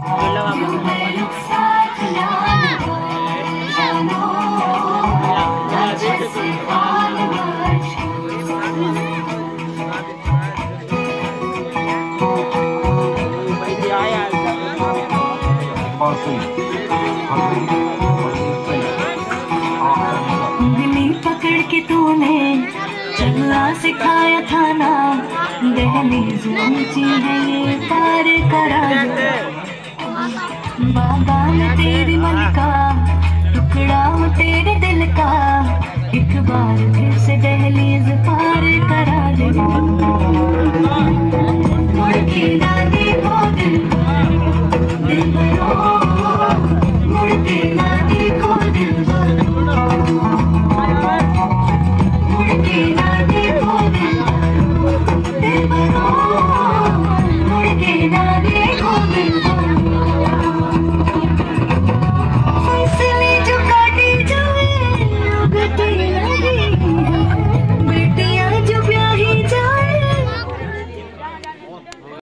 दिल्ली पकड़ के तूने चलना सिखाया था ना, दहलीज ऊंची है ये पार करा दे। बाबा मैं तेरी मलिका, टुकड़ा हूँ तेरे दिल का, एक बार फिर से दहलीज पार करा दे।